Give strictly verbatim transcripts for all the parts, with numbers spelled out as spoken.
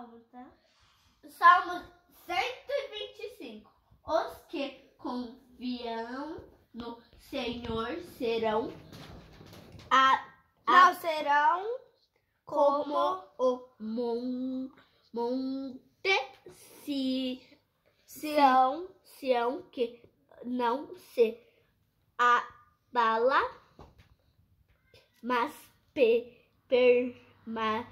Salmo, tá? Salmo cento e vinte e cinco. Os que confiam no Senhor serão a, a Não serão como o mon, monte si, Sião, Sião que não se abala, mas pe, permanece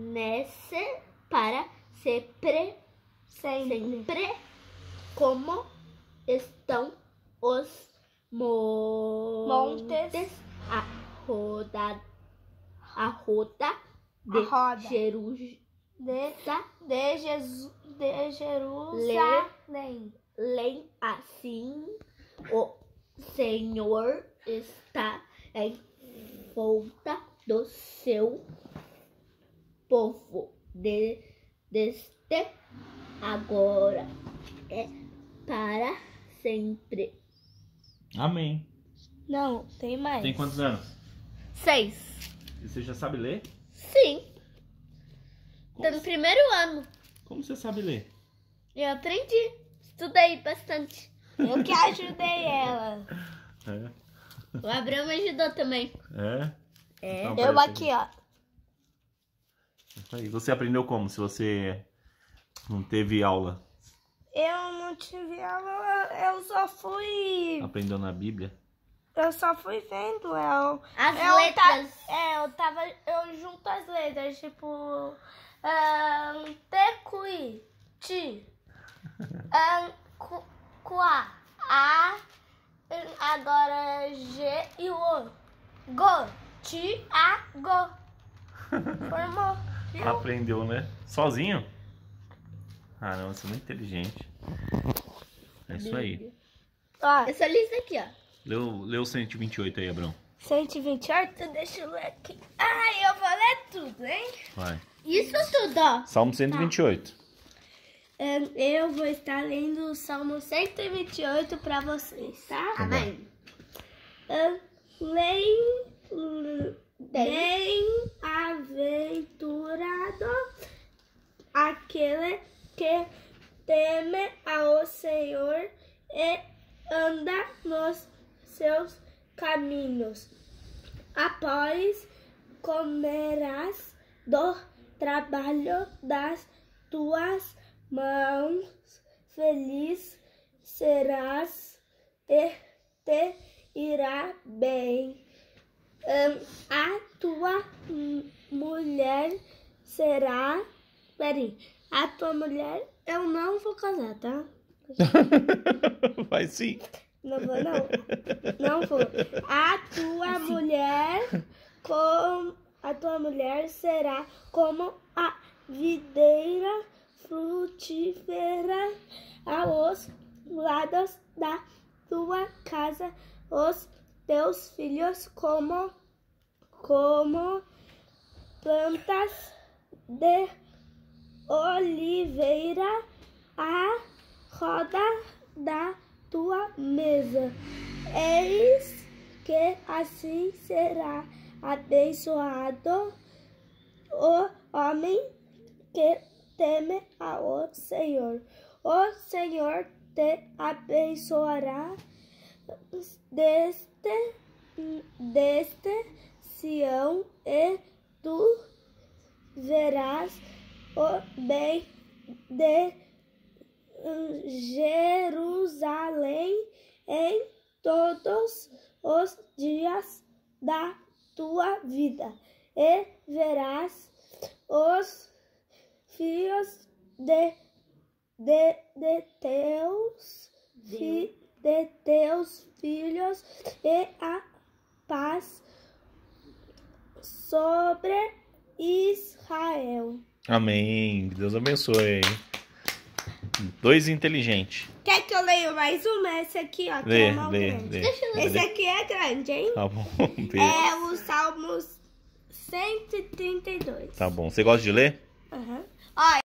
para sempre, sempre. sempre como estão os montes, Montes. a roda, a roda de A roda. Jerusalém. De, de, Jesu, de Jerusalém. Lém assim, o Senhor está em volta do seu povo, de, desde agora é para sempre. Amém. Não, tem mais. Tem quantos anos? Seis. E você já sabe ler? Sim, Como, tô no primeiro ano. como você sabe ler? Eu aprendi, estudei bastante. Eu que ajudei ela. É. O Abraão me ajudou também. É? É. Então, Eu aparece aqui, ó. Isso aí. Você aprendeu como? Se você não teve aula? Eu não tive aula, eu só fui. Aprendeu na Bíblia? Eu só fui vendo. Eu, As eu letras. Ta, é, eu tava. Eu junto as letras, tipo. Um, Tecuí, Ti. Um, cu, Cuá, A. Agora G e o O. Go, Ti, A, Go. Formou. Viu? Aprendeu, né? Sozinho? Ah, não, você é muito inteligente. É isso aí. Ó, Essa lista aqui, ó. Leu, leu cento e vinte e oito aí, Abrão. cento e vinte e oito, deixa eu ler aqui. Ai, eu vou ler tudo, hein? Vai. Isso tudo, ó. Salmo cento e vinte e oito. É, Eu vou estar lendo o Salmo cento e vinte e oito para vocês, tá? Tá bom. É, Leem, bem-aventurado aquele que teme ao Senhor e anda nos seus caminhos. Após comerás do trabalho das tuas mãos, feliz serás e te irá bem. Um, a tua mulher será. Peraí, a tua mulher eu não vou casar, tá? Vai sim. Não vou, não. Não vou. A tua mulher com a tua mulher será como a videira frutífera aos lados da tua casa, os teus filhos como como plantas de oliveira à roda da tua mesa. Eis que assim será abençoado o homem que teme ao Senhor. O Senhor te abençoará deste, deste Sião e tu verás o bem de Jerusalém em todos os dias da tua vida, e verás os filhos de, de, de, teus, fi, de teus filhos e a paz sobre Israel. Amém. Deus abençoe. Dois inteligentes. Quer que eu leia mais uma? Esse aqui, ó, que Lê, é mal lê, grande. lê. Esse aqui é grande, hein? Tá bom. É o Salmos cento e trinta e dois. Tá bom. Você gosta de ler? Aham.